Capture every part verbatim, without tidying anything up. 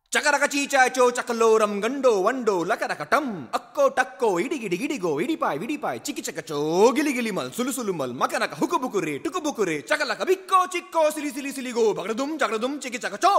చకరక చీచాచో చకలోరం గండో వండో లకరకటం అక్కో టక్కో ఇడిగిడి గిడిగో ఇడిపాయ్ విడిపాయ్ చికిచకచో గిలిగిలి మల్ సులుసులు మల్ మకనక హుకుబుకురే టుకుబుకురే చకలక బిక్కో చిక్కో సిలి సిలి సిలిగో బగడదుం జగడదుం చికిచకచో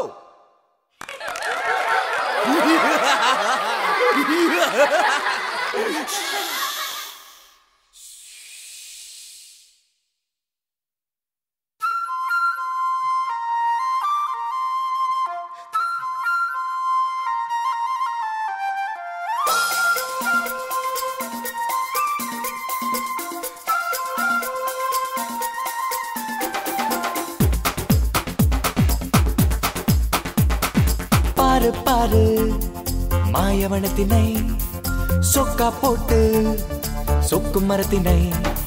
பாரு பாரு மாயவனத்தினை சொக்கா போட்டு சொக்கு மரத்தினை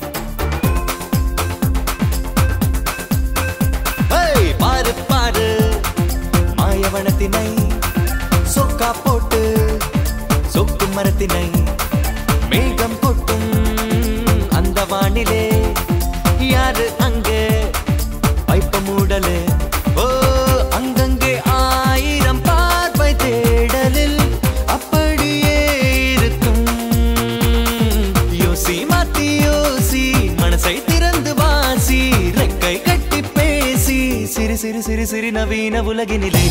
பாரு பாரு மாயவனத்தினை சொக்கா போட்டு சொக்கு மரத்தினை மேகம் கொட்டும் அந்த வானிலே யாரு அங்கே பைப்ப மூடலே ஓ அங்கங்கே ஆயிரம் பார்வை தேடலில் அப்படியே இருக்கும் யோசி மாத்தி யோசி மனசை திறந்து வாசி ரெக்கை கட்டி பேசி சிறு சிறு சிறு சிறு நவீன உலகினிலே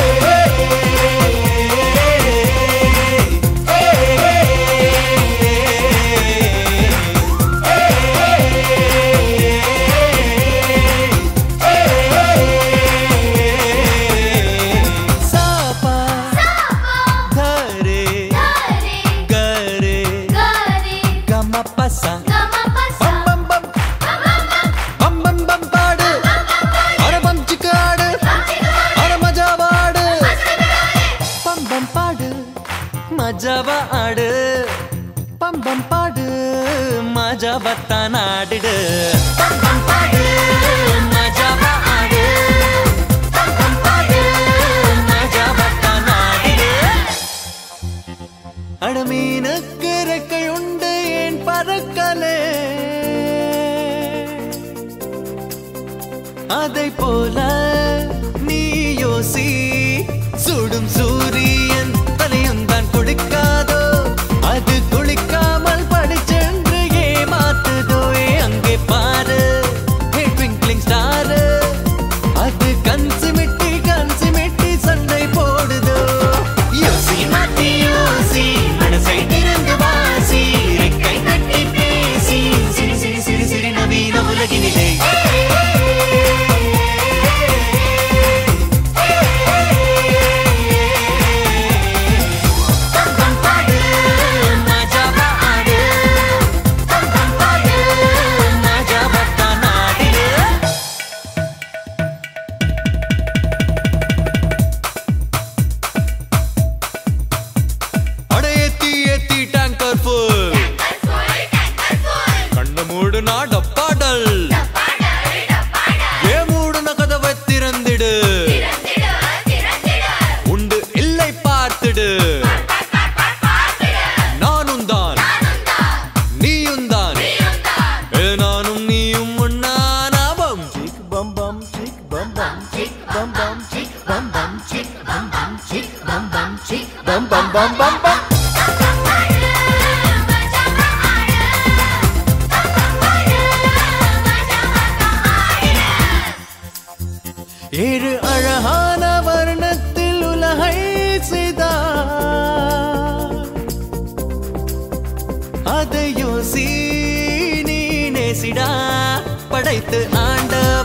மஜாவா ஆடு பம்பம் பாடு மஜாவத்தா நாடிடு பம்பம் பாடு மஜாவா ஆடு பம்பம் பாடு மஜாவத்தா நாடிடு அடமீனுக்கு ரெக்கை உண்டு ஏன் பறக்கலே அதை போல நீ யோசி சுடும் சூரியன் தலையுந்தான் குளிக்காதோ அது குளிக்காமல் படிச்சென்று ஏமாத்துதோ அங்கே பாரு ட்விங்க்லிங் ஸ்டார் அது கன்சுமிட்டி கன்சுமிட்டி சண்டை போடுதோ யோசி மாத்தி யோசி மனசை திறந்து வாசி ரெக்கை கட்டி பேசி சிறு சிறு சிறு சிறு நவீன உலகினிலே bum bum bum bum bum ஏழு அழகான வர்ணத்தில் உலகை செய்தார் அதை யோசி நீ நேசிடா படைத்து ஆண்டவர்